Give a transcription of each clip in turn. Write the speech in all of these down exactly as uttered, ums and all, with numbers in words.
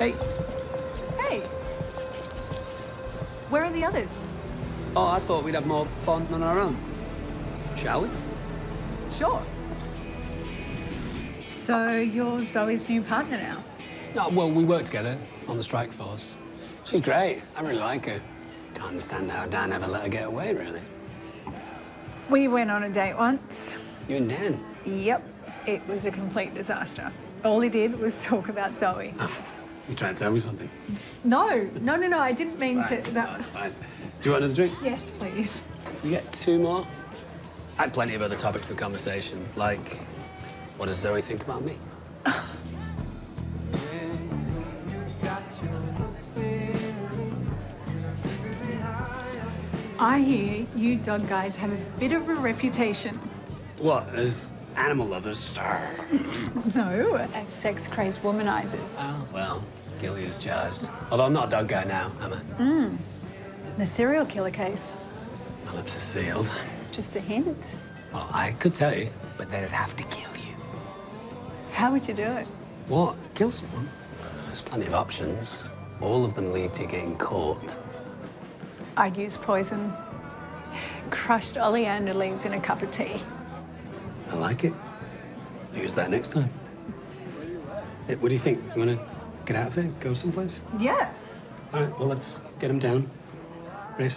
Hey. Hey. Where are the others? Oh, I thought we'd have more fun on our own. Shall we? Sure. So you're Zoe's new partner now? No, well, we work together on the strike force. She's great. I really like her. Can't understand how Dan ever let her get away, really. We went on a date once. You and Dan? Yep. It was a complete disaster. All he did was talk about Zoe. Oh, you trying to tell me something? No, no, no, no. I didn't mean It's fine. to. That... No, it's fine. Do you want another drink? Yes, please. You get two more? I had plenty of other topics of conversation, like, what does Zoe think about me? I hear you dog guys have a bit of a reputation. What, as animal lovers? No, as sex-crazed womanizers. Oh, well, guilty as charged. Although I'm not a dog guy now, am I? Mm. The serial killer case. My lips are sealed. Just a hint. Well, I could tell you, but then it'd have to kill you. How would you do it? What? Kill someone? There's plenty of options. All of them lead to you getting caught. I'd use poison. Crushed oleander leaves in a cup of tea. I like it. Use that next time. Hey, what do you think? You want to get out of here? Go someplace? Yeah. All right, well, let's get him down. Race.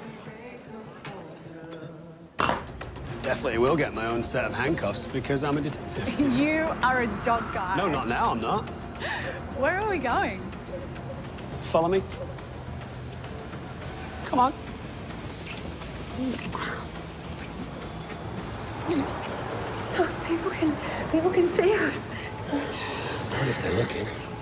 Definitely will get my own set of handcuffs because I'm a detective. You are a dog guy. No, not now, I'm not. Where are we going? Follow me. Come on. People can, people can see us. What if they're looking?